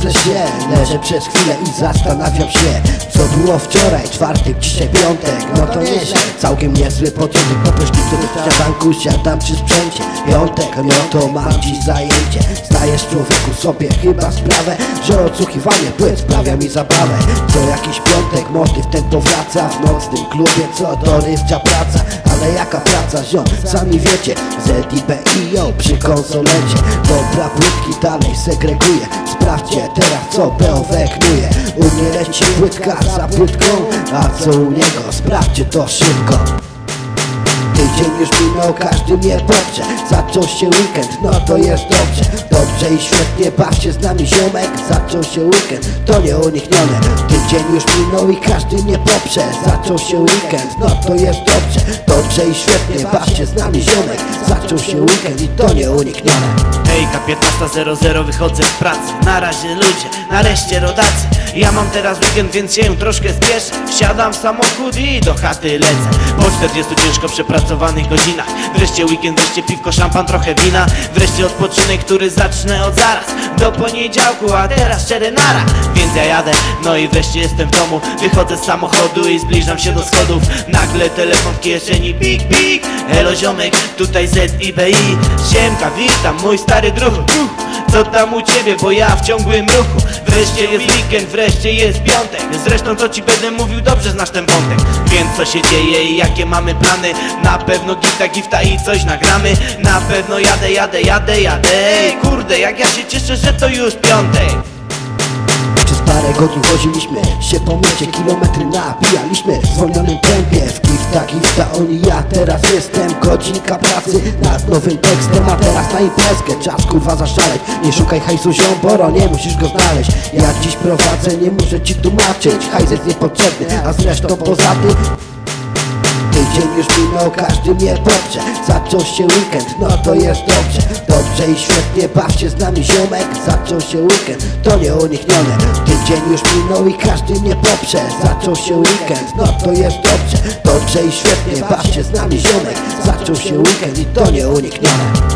budzę się, leżę przez chwilę i zastanawiam się, co było wczoraj, czwartek, dzisiaj piątek. No to nieźle, całkiem niezły początek. Po prysznicu, śniadanku, siadam przy sprzęcie. Piątek, no to mam dziś zajęcie. Zdajesz człowieku sobie chyba sprawę, że odsłuchiwanie płyt sprawia mi zabawę. Co jakiś piątek motyw ten powraca w nocnym klubie, co dorywcza praca. Ale jaka praca, ziom, sami wiecie. ZIBIO przy konsolecie. Dobra, płytki dalej segreguję. Sprawdźcie teraz, co BOW knuje. U mnie leci płytka za płytką, a co u niego? Sprawdźcie to szybko. Tydzień już minął, każdy mnie poprze. Zaczął się weekend, no to jest dobrze. Dobrze i świetnie, bawcie z nami ziomek. Zaczął się weekend, to nieuniknione. Tydzień już minął i każdy mnie poprze. Zaczął się weekend, no to jest dobrze. Dobrze i świetnie, bawcie z nami ziomek. Zaczął się weekend i to nieuniknione. Hejka, 15:00 wychodzę z pracy. Na razie ludzie, nareszcie rodacy. Ja mam teraz weekend, więc się troszkę spieszę. Wsiadam w samochód i do chaty lecę. Po 40 ciężko przepracowanych godzinach. Wreszcie weekend, wreszcie piwko, szampan, trochę wina. Wreszcie odpoczynek, który zacznę od zaraz do poniedziałku, a teraz szczery nara. Więc ja jadę, no i wreszcie jestem w domu. Wychodzę z samochodu i zbliżam się do schodów. Nagle telefon w kieszeni, pik, pik. Elo ziomek, tutaj ZIBI. Siemka, witam, mój stary druh. Co tam u ciebie, bo ja w ciągłym ruchu. Wreszcie jest weekend, wreszcie jest piątek. Zresztą co ci będę mówił, dobrze znasz ten wątek. Więc co się dzieje i jakie mamy plany? Na pewno gifta i coś nagramy. Na pewno jadę. Ej, kurde, jak ja się cieszę, że to już piątek. Przez parę godzin woziliśmy się po mieście, kilometry nabijaliśmy w zwolnionym tempie. W gifta, oni, ja teraz jestem. Godzinka pracy nad nowym tekstem, a teraz na imprezkę czas kurwa zaszaleć. Nie szukaj hajsu ziomboro, nie musisz go znaleźć. Jak dziś prowadzę, nie muszę ci tłumaczyć. Hajs jest niepotrzebny, a zresztą poza tym tydzień już minął, każdy mnie poprze. Zaczął się weekend, no to jest dobrze. Dobrze i świetnie, bawcie z nami ziomek. Zaczął się weekend, to nieuniknione. Tydzień już minął i każdy mnie poprze. Zaczął się weekend, no to jest dobrze. Dobrze i świetnie, bawcie z nami ziomek. Zaczął się weekend i to nieuniknione.